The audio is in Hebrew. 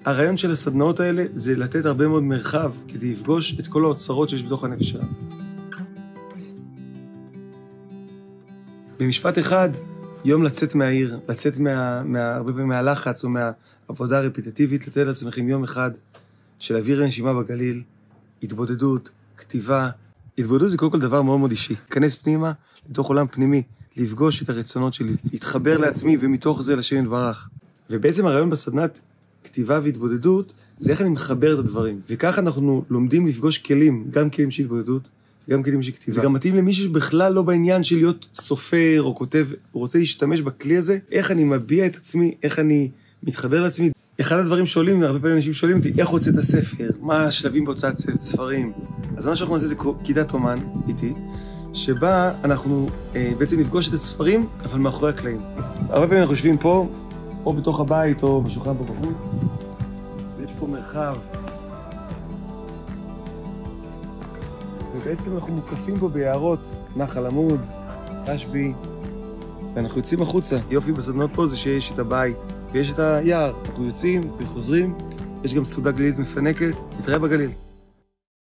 הרעיון של הסדנאות האלה זה לתת הרבה מאוד מרחב כדי לפגוש את כל האוצרות שיש בתוך הנפש שלנו. במשפט אחד, יום לצאת מהעיר, לצאת הרבה פעמים מהלחץ או מהעבודה הרפיטטיבית, לתת לעצמכם יום אחד של אוויר לנשימה בגליל, התבודדות, כתיבה. התבודדות זה קודם כל דבר מאוד מאוד אישי. להיכנס פנימה, לתוך עולם פנימי, לפגוש את הרצונות שלי, להתחבר לעצמי ומתוך זה לשם יתברך. ובעצם הרעיון בסדנת כתיבה והתבודדות זה איך אני מחבר את הדברים. וכך אנחנו לומדים לפגוש כלים, גם כלים של התבודדות וגם כלים של כתיבה. זה גם מתאים למישהו שבכלל לא בעניין של להיות סופר או כותב, הוא רוצה להשתמש בכלי הזה, איך אני מביע את עצמי, איך אני מתחבר לעצמי. אחד הדברים שואלים, הרבה פעמים אנשים שואלים אותי, איך הוצאת הספר? מה השלבים בהוצאת ספרים? אז מה שאנחנו נעשה זה כיתת אומן איתי, שבה אנחנו בעצם נפגוש את הספרים, אבל מאחורי הקלעים. הרבה פעמים אנחנו יושבים פה, או בתוך הבית, או בשולחן פה בחוץ, ויש פה מרחב. ובעצם אנחנו מוקפים פה ביערות, נחל עמוד, רשב"י, ואנחנו יוצאים החוצה. יופי בסדנות פה זה שיש את הבית, ויש את היער. אנחנו יוצאים וחוזרים, יש גם סעודה גלילית מפנקת, נתראה בגליל.